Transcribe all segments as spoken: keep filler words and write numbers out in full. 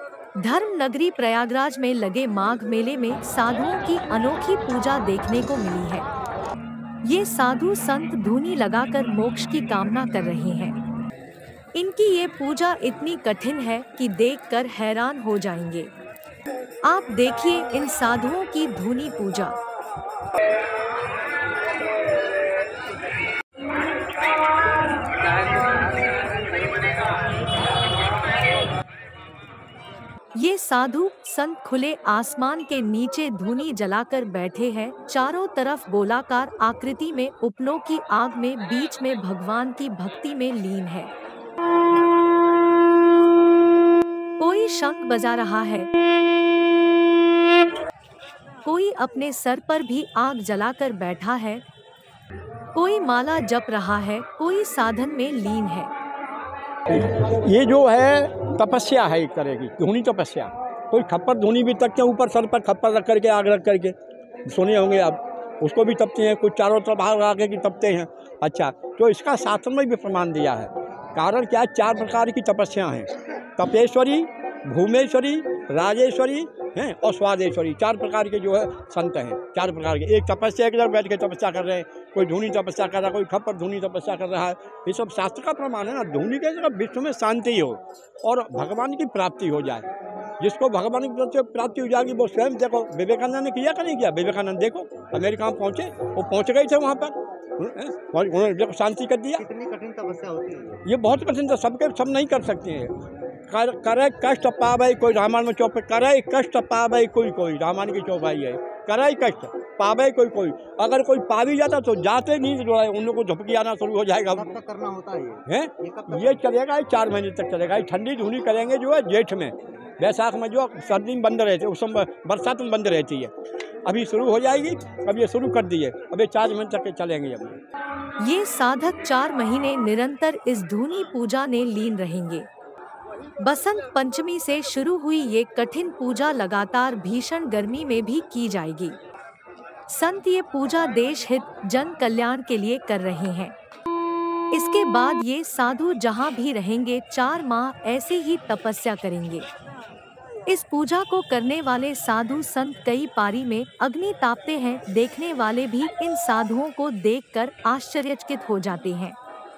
धर्म नगरी प्रयागराज में लगे माघ मेले में साधुओं की अनोखी पूजा देखने को मिली है। ये साधु संत धूनी लगाकर मोक्ष की कामना कर रहे हैं। इनकी ये पूजा इतनी कठिन है कि देखकर हैरान हो जाएंगे। आप देखिए इन साधुओं की धूनी पूजा। ये साधु संत खुले आसमान के नीचे धूनी जलाकर बैठे हैं। चारों तरफ गोलाकार आकृति में उपलों की आग में बीच में भगवान की भक्ति में लीन है। कोई शंख बजा रहा है, कोई अपने सर पर भी आग जलाकर बैठा है, कोई माला जप रहा है, कोई साधन में लीन है। ये जो है तपस्या है, एक तरह की धूनी तपस्या। कोई खप्पर धूनी भी तकते हैं, ऊपर सर पर खप्पर रख करके आग रख करके, सुने होंगे आप, उसको भी तपते हैं। कुछ चारों तरफ आग लगा के तपते हैं। अच्छा, तो इसका शास्त्र में भी प्रमाण दिया है। कारण क्या, चार प्रकार की तपस्या हैं। तपेश्वरी, भूमेश्वरी, राजेश्वरी हैं और स्वादेश्वरी। चार प्रकार के जो है संत हैं, चार प्रकार के। एक तपस्या के बैठ के तपस्या कर रहे हैं, कोई धूनी तपस्या कर रहा है, कोई खप्पर धूनी तपस्या कर रहा है। ये सब शास्त्र का प्रमाण है ना। धूनी के जगह विश्व में शांति हो और भगवान की प्राप्ति हो जाए। जिसको भगवान की प्राप्ति हो जाएगी वो स्वयं, देखो विवेकानंद ने किया कि नहीं किया। विवेकानंद देखो अमेरिका में पहुँचे, वो पहुँच गए थे वहाँ पर, उन्होंने देखो शांति कर दिया। कितनी कठिन तपस्या होती है ये, बहुत कठिन था। सबके सब नहीं कर सकते हैं। कर करे कष्ट पावे कोई, रामायण में चौपाई, करे कष्ट पावे कोई कोई, रामायण की चौपाई है। करे कष्ट पावे कोई कोई, अगर कोई पा भी जाता तो जाते नहीं जो है उन लोगों को झपकी आना शुरू हो जाएगा। कब तक करना होता है ये? है ये, ये चलेगा चार महीने तक चलेगा। ठंडी धूनी करेंगे जो है जेठ में, वैसाख में जो सर्दी में बंद रहती है, उस समय बरसात में बंद रहती है। अभी शुरू हो जाएगी, अब ये शुरू कर दिए, अब ये चार महीने तक चलेंगे। अब ये साधक चार महीने निरंतर इस धूनी पूजा में लीन रहेंगे। बसंत पंचमी से शुरू हुई ये कठिन पूजा लगातार भीषण गर्मी में भी की जाएगी। संत ये पूजा देश हित जन कल्याण के लिए कर रहे हैं। इसके बाद ये साधु जहां भी रहेंगे चार माह ऐसे ही तपस्या करेंगे। इस पूजा को करने वाले साधु संत कई पारी में अग्नि तापते हैं। देखने वाले भी इन साधुओं को देखकर आश्चर्यचकित हो जाते हैं।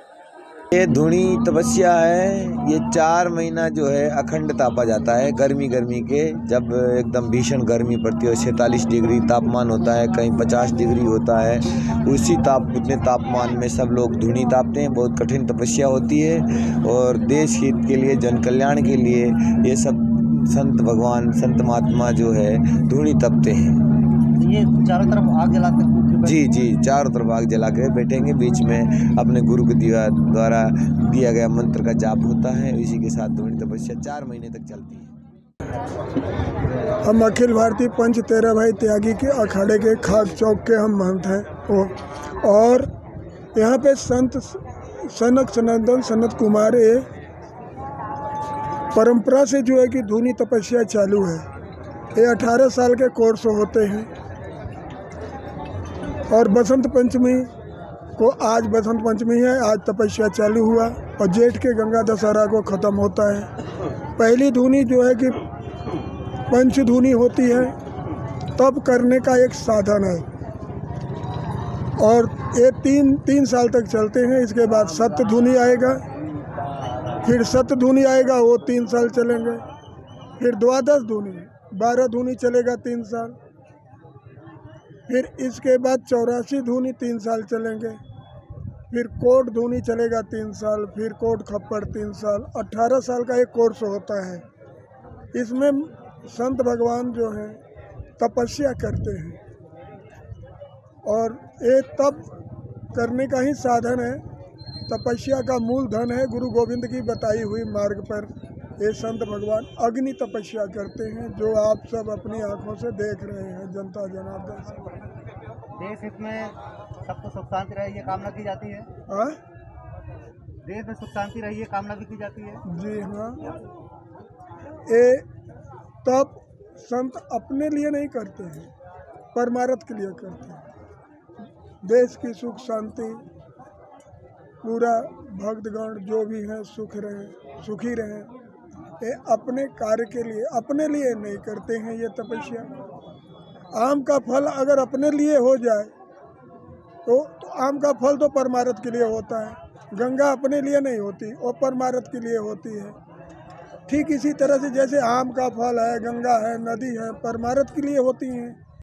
ये धूनी तपस्या है, ये चार महीना जो है अखंड तापा जाता है। गर्मी गर्मी के जब एकदम भीषण गर्मी पड़ती है, सैंतालीस डिग्री तापमान होता है, कहीं पचास डिग्री होता है। उसी ताप उतने तापमान में सब लोग धूनी तापते हैं। बहुत कठिन तपस्या होती है और देश हित के लिए, जन कल्याण के लिए ये सब संत भगवान संत महात्मा जो है धूनी तपते हैं। ये चारों तरफ आग जलाते हैं? जी जी, चारों तरफ आग जला कर बैठेंगे। बीच में अपने गुरु के द्वारा दिया गया मंत्र का जाप होता है। इसी के साथ धूनी तपस्या चार महीने तक चलती है। हम अखिल भारतीय पंच तेरह भाई त्यागी के अखाड़े के खाक चौक के हम महंत हैं और यहाँ पे संत सनक सनंदन सनत कुमार ये परंपरा से जो है कि धूनी तपस्या चालू है। ये अठारह साल के कोर्स होते हैं और बसंत पंचमी को, आज बसंत पंचमी है, आज तपस्या चालू हुआ और जेठ के गंगा दशहरा को ख़त्म होता है। पहली धूनी जो है कि पंच धूनी होती है, तब करने का एक साधन है और ये तीन तीन साल तक चलते हैं। इसके बाद सत्य धूनी आएगा, फिर सत्य धूनी आएगा, वो तीन साल चलेंगे। फिर द्वादश धूनी, बारह धूनी चलेगा तीन साल। फिर इसके बाद चौरासी धूनी तीन साल चलेंगे। फिर कोट धूनी चलेगा तीन साल, फिर कोट खप्पड़ तीन साल। अट्ठारह साल का एक कोर्स होता है। इसमें संत भगवान जो हैं तपस्या करते हैं और ये तप करने का ही साधन है। तपस्या का मूल धन है। गुरु गोविंद की बताई हुई मार्ग पर ये संत भगवान अग्नि तपस्या करते हैं, जो आप सब अपनी आंखों से देख रहे हैं, जनता जनार्दन से। देश हित में सबको सुख शांति रहे ये कामना की जाती है। हाँ, देश में सुख शांति रही ये कामना भी की जाती है। जी हाँ। ये तप संत अपने लिए नहीं करते हैं, परमार्थ के लिए करते हैं। देश की सुख शांति, पूरा भक्तगण जो भी हैं सुख रहे, सुखी रहे, ये अपने कार्य के लिए, अपने लिए नहीं करते हैं ये तपस्या। आम का फल अगर अपने लिए हो जाए तो, तो आम का फल तो परमार्थ के लिए होता है। गंगा अपने लिए नहीं होती, वो परमार्थ के लिए होती है। ठीक इसी तरह से जैसे आम का फल है, गंगा है, नदी है, परमार्थ के लिए होती हैं।